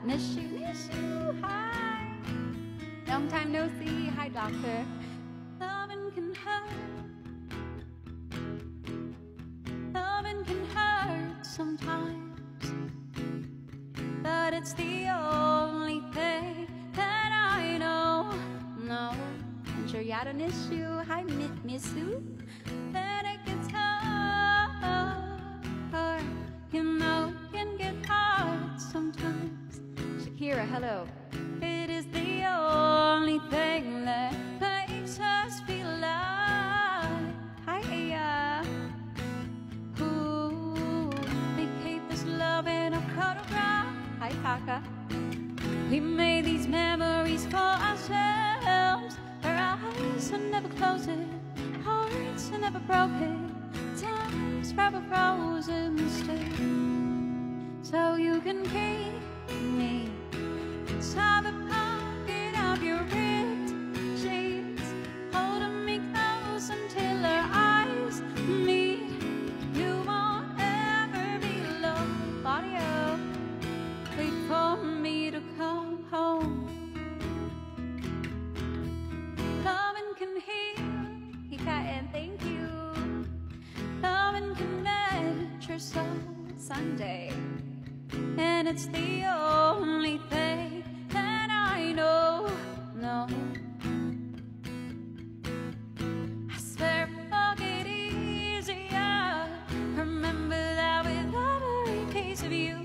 miss you, hi. Long time no see, hi doctor. Loving can hurt. Loving can hurt sometimes, but it's the only thing that I know. No, I'm sure you had an issue, hi miss you. Then it gets hard, you know, can get hard sometimes. Shakira, hello. It is the only thing that makes us feel alive. Hi, Aya. Ooh, we keep this love in a photograph. Hi, Kaka. We made these memories for ourselves. Our eyes are never closing, hearts are never broken, time's forever frozen still. So you can keep me inside the pocket of your ripped jeans, holding me close until our eyes meet. You won't ever be alone. Audio, wait for me to come home. Loving can heal, and thank you. Loving can mend your soul someday, and it's the only thing that I know. No, I swear it'll get easier. Remember that with every piece of you.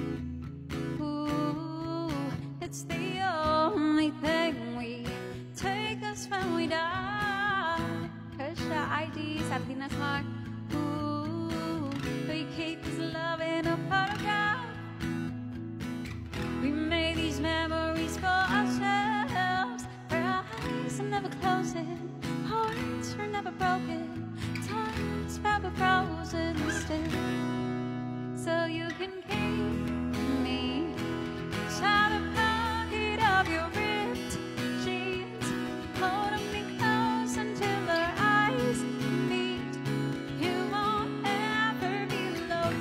Ooh, it's the only thing we take us when we die. Kersha ID, Sabina's heart. Ooh, we keep this love in a photograph. We made these memories for ourselves. Our eyes are never closing, hearts are never broken, time's forever frozen still. So you can keep me inside the pocket of your ripped jeans, holding me close until our eyes meet. You won't ever be alone.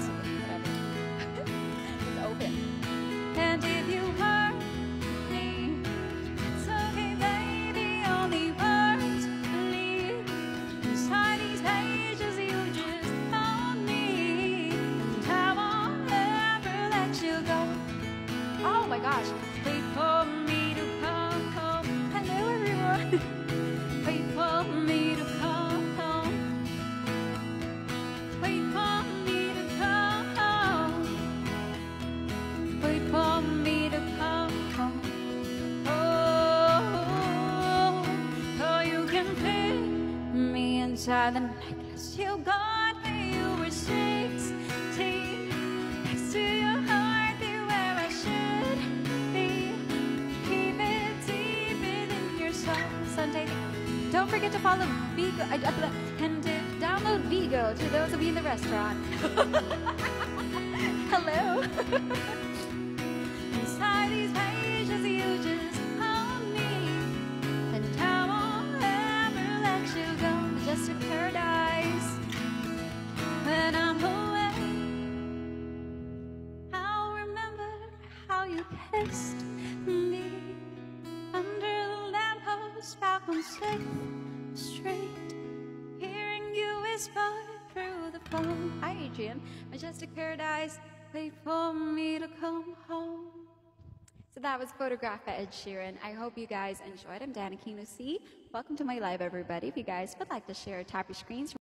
It's open. And if you hurt me, it's okay, baby. Only words leave inside these pages. You just hold me, and I won't ever let you go. Oh my gosh! Wait for me to come home. Hello, everyone. Wait for me to come home. Wait for me to come home. Wait for me to come home. Oh, oh, you can fit me inside the necklace you got when you were 16. Next to your heart, be where I should be. Keep it deep within your soul. Sunday. Don't forget to follow Vigo and to download Vigo to those of you in the restaurant. Hello. Inside these pages, you just hold me, and I won't ever let you go. Just a paradise when I'm away. I'll remember how you kissed me under the lamppost back on 6th Street, hearing you whisper through the phone. Hi, Adrian. Majestic paradise. Wait for me to come home. So that was Photograph by Ed Sheeran. I hope you guys enjoyed. I'm Danica C. Welcome to my live, everybody. If you guys would like to share, tap your screens.